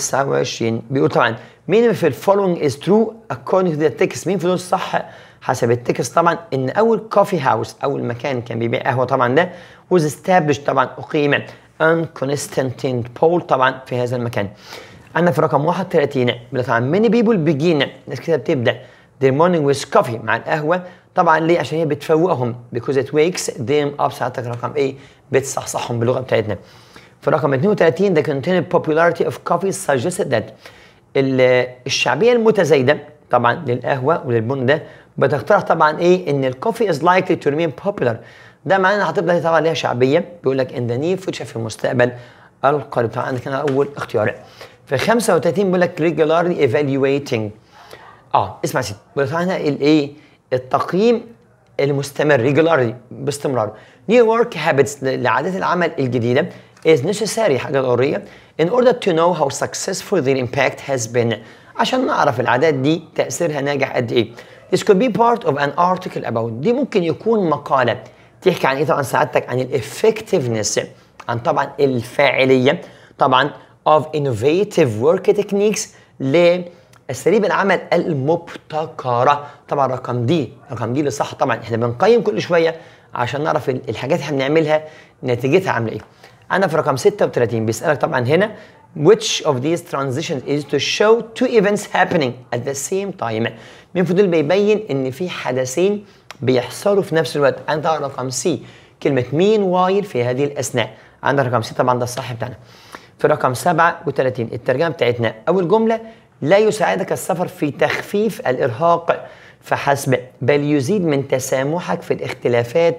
29 بيقول طبعا مين في الفولوينج از ترو according to the text، مين في دول صح حسب التكست. طبعا ان اول كوفي هاوس اول مكان كان بيبيع قهوه طبعا ده was established طبعا اقيم ان كونستانتينوبل طبعا في هذا المكان. عندنا في رقم 31 طبعا many people begin ناس كده بتبدا their morning with coffee مع القهوه طبعا ليه؟ عشان هي بتفوقهم because it wakes them up. ساعتك رقم ايه بتصحصحهم باللغه بتاعتنا. في رقم 32 the continued popularity of coffee suggested that الشعبيه المتزايده طبعا للقهوه وللبن ده بتقترح طبعا ايه ان الكوفي is likely to remain popular ده معناه انها هتفضل طبعا ليها شعبيه. بيقول لك ان ذا نير فيوتشر في المستقبل القريب. طبعا عندك هنا اول اختيار. في 35 بيقول لك regularly evaluating. اسمع يا سيدي، بيقول لك هنا الايه؟ التقييم المستمر regularly باستمرار. new work habits لعادات العمل الجديده is necessary حاجه ضروريه in order to know how successful their impact has been عشان نعرف العادات دي تاثيرها ناجح قد ايه. this could be part of an article about. دي ممكن يكون مقاله تحكي عن ايه طبعا سعادتك؟ عن الeffectiveness، عن طبعا الفاعليه طبعا of innovative work techniques لأساليب العمل المبتكره. طبعا رقم دي اللي صح. طبعا احنا بنقيم كل شويه عشان نعرف الحاجات اللي احنا بنعملها نتيجتها عامله ايه. انا في رقم 36 بيسالك طبعا هنا which of these transitions is to show two events happening at the same time. مين فضل بيبين ان في حدثين بيحصلوا في نفس الوقت. عندك رقم سي كلمه meanwhile في هذه الاثناء. عندك رقم سي طبعا ده الصح بتاعنا. في رقم 37 الترجمه بتاعتنا اول جمله لا يساعدك السفر في تخفيف الارهاق فحسب بل يزيد من تسامحك في الاختلافات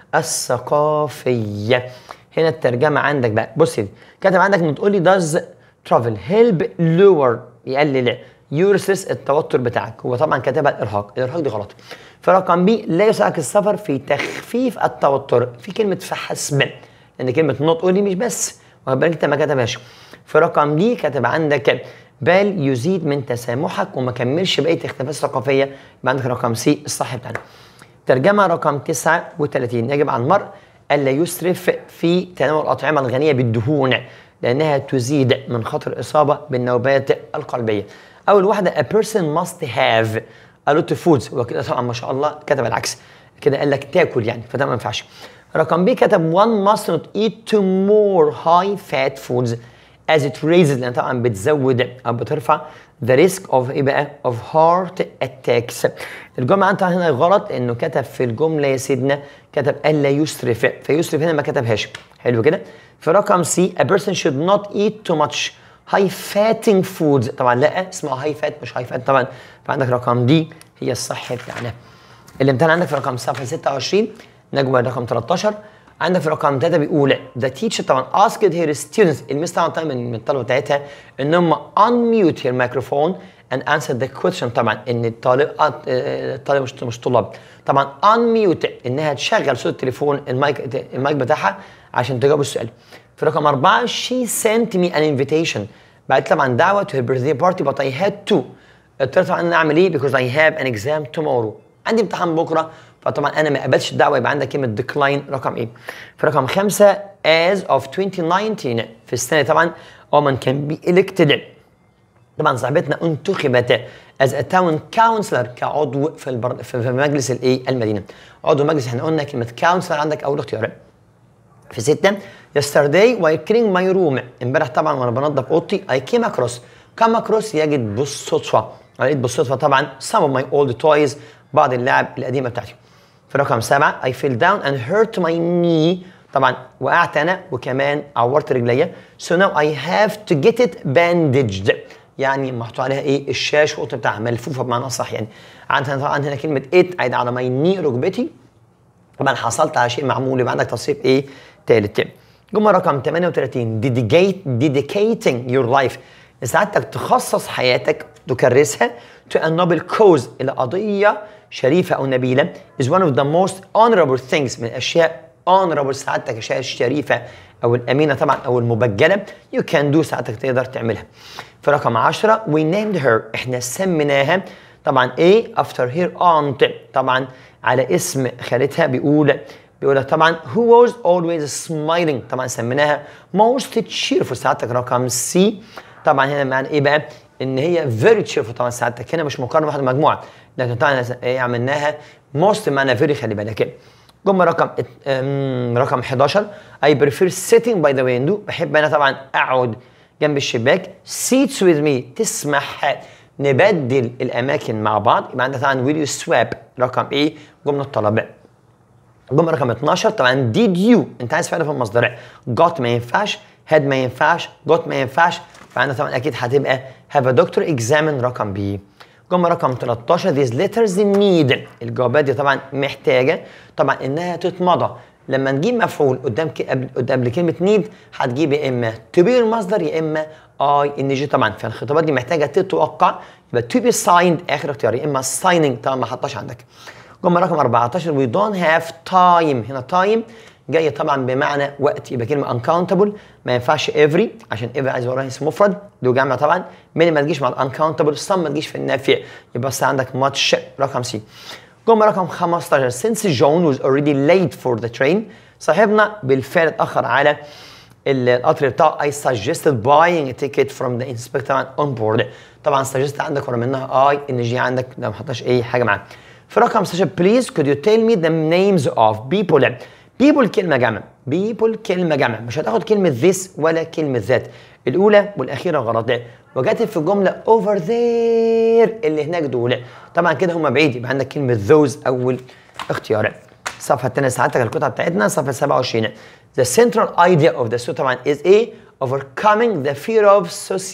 الثقافيه. هنا الترجمه عندك بقى بص كاتب عندك انه تقول لي does travel help lower يقلل your stress التوتر بتاعك. هو طبعا كاتبها الارهاق دي غلط. في رقم بي لا يساعدك السفر في تخفيف التوتر في كلمه فحسب لان كلمه نوت اونلي مش بس واخد بالك انت ما كتبهاش. في رقم دي كاتب عندك بل يزيد من تسامحك وما كملش بقيه الاختلافات الثقافيه. يبقى عندك رقم سي الصح بتاعنا. ترجمه رقم 39 يجب على المرء الا يسرف في تناول الاطعمه الغنيه بالدهون لانها تزيد من خطر الاصابه بالنوبات القلبيه. اول واحده a person must have a lot of foods. وكده طبعا ما شاء الله كتب العكس كده قال لك تاكل يعني فده ما ينفعش. رقم بي كتب one must not eat more high fat foods as it raises لان طبعا بتزود او بترفع the risk of ايه بقى of heart attacks. الجمله انت هنا غلط انه كتب في الجمله يا سيدنا كتب الا يسرف فيسرف هنا ما كتبهاش. حلو كده. في رقم سي a person should not eat too much high fatting foods. طبعا لا اسمها هاي فات مش هاي فات طبعا. فعندك رقم دي هي الصح بتاعنا. الامتحان عندك في رقم صفحه 26 نجوى رقم 13. عندك في رقم 3 بيقول the teacher طبعا asked her students المس طبعا من الطلبه بتاعتها ان هم unmute her microphone and answer the question. طبعا ان الطالب مش طلاب طبعا unmute انها تشغل صوت التليفون المايك بتاعها عشان تجاوب السؤال. في رقم 4 she sent me an invitation بعد طبعا دعوه to her birthday party but I had to. قلت لها طبعا انا اعمل ايه because I have an exam tomorrow عندي امتحان بكره فطبعا انا ما قبلتش الدعوه. يبقى عندك كلمه ديكلاين رقم ايه. في رقم 5 as of 2019 في السنه طبعا woman can be elected. طبعا صاحبتنا انتخبت as a town councilor كعضو في مجلس الايه المدينه. عضو مجلس احنا قلنا كلمه councilor عندك اول اختيار. في 6 yesterday while cleaning my room امبارح طبعا وانا بنظف اوضتي I came across يجد بالصدفه. لقيت بالصدفه طبعا some of my old toys بعض اللعب القديمه بتاعتي. في رقم 7 I fell down and hurt my knee طبعا وقعت انا وكمان عورت رجليا so now I have to get it bandaged يعني محطوط عليها ايه الشاش والقطه بتاعها ملفوفه بمعنى اصح يعني. عندنا طبعا هنا كلمه it عايده على my knee ركبتي طبعا حصلت على شيء معمول. يبقى عندك تصريف ايه ثالث. جمله رقم 38 dedicating your life سعادتك تخصص حياتك تكرسها to a noble cause إلى قضية شريفة أو نبيلة is one of the most honorable things من الأشياء honorable سعادتك الأشياء الشريفة أو الأمينة طبعا أو المبجلة you can do سعادتك تقدر تعملها. في رقم 10 we named her إحنا سميناها طبعا إيه after her aunt طبعا على اسم خالتها. بيقول طبعا who was always smiling طبعا سميناها most cheerful سعادتك. رقم سي طبعا هنا معنى ايه بقى ان هي very cheerful طبعا سعادتك هنا مش مقارنه بواحده مجموعه لكن طبعا عملناها most معنى very خلي بالك. جمله رقم 11 I prefer sitting by the window بحب انا طبعا اقعد جنب الشباك seats with me تسمح نبدل الاماكن مع بعض. يبقى عندنا طبعا will you swap رقم ايه جمله طلب. جمله رقم 12 طبعا did you انت عايز فعل في المصدر got ما ينفعش had ما ينفعش got ما ينفعش فعندنا طبعا اكيد هتبقى have a doctor examine رقم بي. جمله رقم 13 these letters need الجوابات دي طبعا محتاجه طبعا انها تتمضى لما نجيب مفعول قبل كلمه نيد هتجيب يا اما to be المصدر يا اما ing. طبعا فالخطابات دي محتاجه تتوقع، يبقى to be signed اخر اختيار يا اما signing. طبعا ما حطاش عندك. جمله رقم 14 we don't have time. هنا time جاي طبعا بمعنى وقت، يبقى كلمه uncountable ما ينفعش every عشان every عايز وراها اسم مفرد له جمع طبعا. many ما تجيش مع uncountable، some ما تجيش في النافع، يبقى بس عندك much رقم سي. جمله رقم 15 since John was already late for the train. صاحبنا بالفعل اتاخر على القطر بتاعه. I suggested buying a ticket from the inspector طبعا on board. طبعا suggest عندك ورا منها ing عندك لو ما حطاش اي حاجه معاها. في رقم 16 please could you tell me the names of people. people كلمه جمع، people كلمه جمع، مش هتاخد كلمه this ولا كلمه that. الاولى والاخيره غلط، وجات في الجمله over there اللي هناك دول طبعا كده هم بعيد، يبقى عندك كلمه those اول اختيار. الصفحه الثانيه ساعتك القطعه بتاعتنا صفحه 27. the central idea of the story طبعا is a overcoming the fear of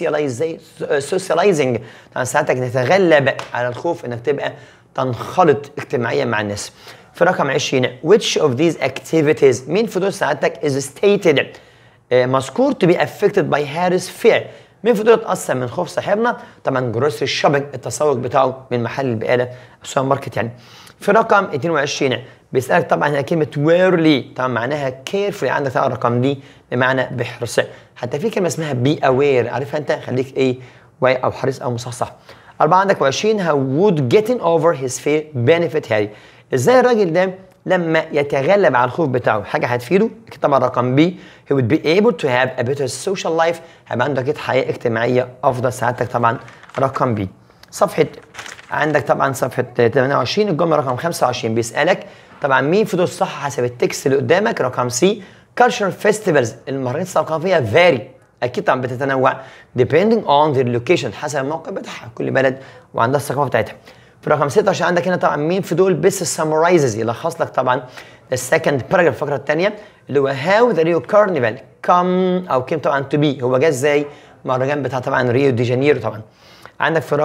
socializing. طبعا ساعتك نتغلب على الخوف انك تبقى تنخلط اجتماعيا مع الناس. في رقم 20 which of these activities مين في دول ساعتك is stated مذكور to be affected by Harry's fear. مين في دول اتأثر من خوف صاحبنا؟ طبعا grocery shopping التسوق بتاعه من محل البقالة السوبر ماركت يعني. في رقم 22 بيسألك طبعا هنا كلمة warily طبعا معناها carefully، عندك طبعا الرقم دي بمعنى بحرص. حتى في كلمة اسمها be aware عارفها انت، خليك ايه واعي او حريص او مصحصح. 24 how would getting over his fear benefit Harry. ازاي الراجل ده لما يتغلب على الخوف بتاعه حاجه هتفيده؟ طبعا رقم بي he would be able to have a better social life، هيبقى عنده اكيد حياه اجتماعيه افضل سعادتك. طبعا رقم بي. صفحه عندك طبعا صفحه 28 الجمله رقم 25 بيسالك طبعا مين في دول صح حسب التكست اللي قدامك. رقم سي cultural festivals المهرجانات الثقافيه vary اكيد طبعا بتتنوع depending on their location حسب الموقع بتاعها، كل بلد وعندها الثقافه بتاعتها. في رقم 16 عندك هنا طبعا مين في دول بس summarizes يلخص لك طبعا the second paragraph الفقره الثانيه اللي هو how the Rio Carnival come او came طبعا to be، هو جه ازاي المهرجان بتاع طبعا ريو دي جانيرو. طبعا عندك في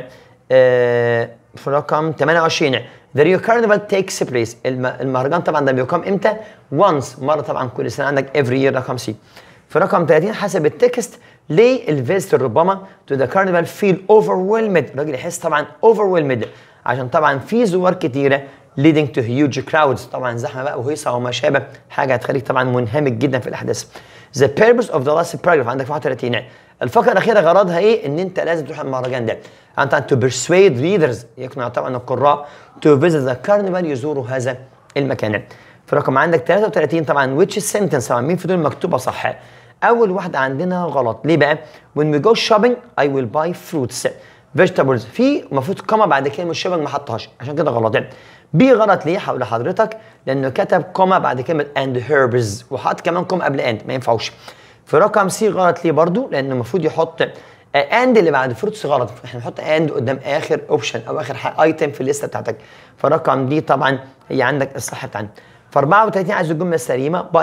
رقم 28 the Rio Carnival takes place المهرجان طبعا ده بيقام امتى؟ once مره طبعا كل سنه عندك every year. رقم سي. في رقم 30 حسب التكست ليه الفيزيتور ربما to the carnival feel overwhelmed الراجل يحس طبعا overwhelmed عشان طبعا في زوار كتيره leading to huge crowds طبعا زحمه بقى وهيصه وما شابه، حاجه هتخليك طبعا منهمك جدا في الاحداث. the purpose of the last paragraph عندك في 31 الفقره الاخيره غرضها ايه؟ ان انت لازم تروح المهرجان ده انت to persuade readers يقنع طبعا القراء to visit the carnival يزوروا هذا المكان. في رقم عندك 33 طبعا which sentence طبعا مين في دول مكتوبه صح؟ اول واحده عندنا غلط. ليه بقى؟ when we go shopping I will buy fruits vegetables في المفروض كوما بعد كلمه shopping ما حطهاش عشان كده غلط. بي غلط ليه؟ هقول لحضرتك لانه كتب كوما بعد كلمه and herbs وحط كمان كوما قبل and ما ينفعوش. في رقم سي غلط ليه برضو؟ لانه المفروض يحط and اللي بعد فروتس غلط، احنا نحط and قدام اخر اوبشن او اخر ايتم في الليسته بتاعتك. فرقم دي طبعا هي عندك الصح بتاعنا. في 34 عايز الجمله السليمه by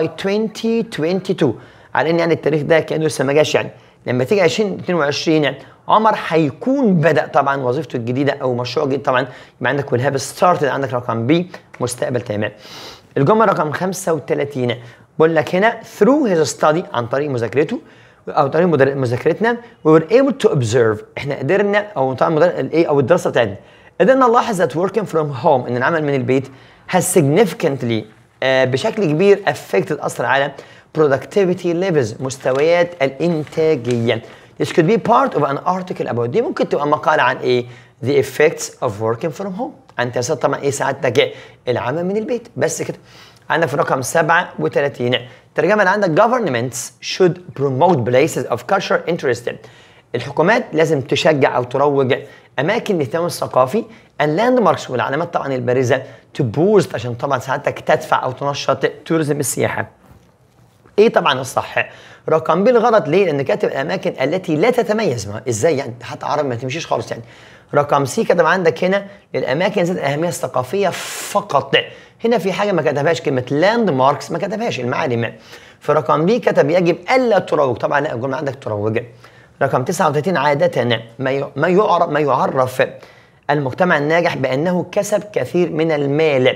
2022 على ان يعني التاريخ ده كانه لسه ما جاش، يعني لما تيجي 2022 يعني عمر هيكون بدا طبعا وظيفته الجديده او مشروع جديد طبعا، يبقى عندك will have started عندك رقم بي مستقبل تمام. الجمله رقم 35 بقول لك هنا through his study عن طريق مذاكرته او طريق مذاكرتنا we were able to observe احنا قدرنا او طبعا الايه او الدراسه بتاعتنا قدرنا نلاحظ that working from home ان العمل من البيت has significantly بشكل كبير affected اثر على productivity levels مستويات الانتاجيه. This could be part of an article about دي ممكن تبقى مقاله عن ايه؟ the effects of working from home عن تاثير طبعا ايه سعادتك العمل من البيت. بس كده. عندك في رقم 37 الترجمه اللي عندك governments should promote places of cultural interest الحكومات لازم تشجع او تروج اماكن الاهتمام الثقافي and landmarks والعلامات طبعا البارزه to boost عشان طبعا سعادتك تدفع او تنشط توريزم السياحه. ايه طبعا الصح؟ رقم ب الغلط ليه؟ لان كاتب الاماكن التي لا تتميز. ما ازاي يعني حتى عربي ما تمشيش خالص يعني. رقم سي كتب عندك هنا للاماكن ذات الاهميه الثقافيه فقط. هنا في حاجه ما كتبهاش كلمه لاند ماركس ما كتبهاش المعالم. في رقم بي كتب يجب الا تروج طبعا لا الجمله عندك تروج. رقم 39 عاده ما يعرف المجتمع الناجح بانه كسب كثير من المال.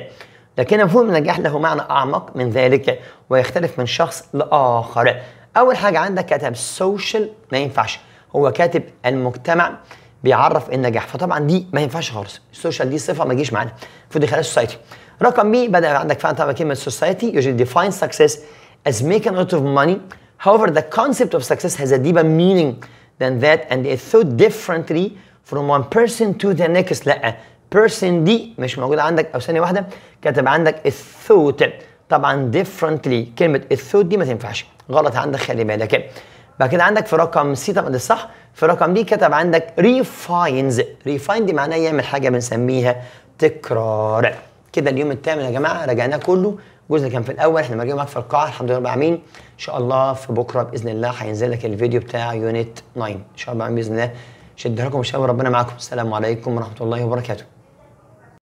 لكن مفهوم النجاح له معنى اعمق من ذلك ويختلف من شخص لاخر. اول حاجه عندك كتب سوشيال، ما ينفعش، هو كاتب المجتمع بيعرف النجاح، فطبعا دي ما ينفعش خالص. السوشيال دي صفه ما تجيش معانا، المفروض يخليها سوسايتي. رقم بي بدا عندك فعلا طبعا كلمه سوسايتي usually define success as making a lot of money. However, the concept of success has a deeper meaning than that and is thought differently from one person to the next. لا person دي مش موجوده عندك، او ثانيه واحده كاتب عندك الثوت، طبعا differently كلمه الثوت دي ما تنفعش، غلط عندك، خلي بالك. بعد كده عندك في رقم سي طبعا ده الصح، في رقم دي كتب عندك ريفاينز. ريفاين دي معناها يعمل حاجه بنسميها تكرار. كده اليوم الثامن يا جماعه راجعناه كله. الجزء اللي كان في الاول احنا مرجعين معاك في القاعه، الحمد لله رب العالمين. ان شاء الله في بكره باذن الله هينزل لك الفيديو بتاع يونت 9 ان شاء الله باذن الله. شد لكم الشباب وربنا معاكم. السلام عليكم ورحمه الله وبركاته.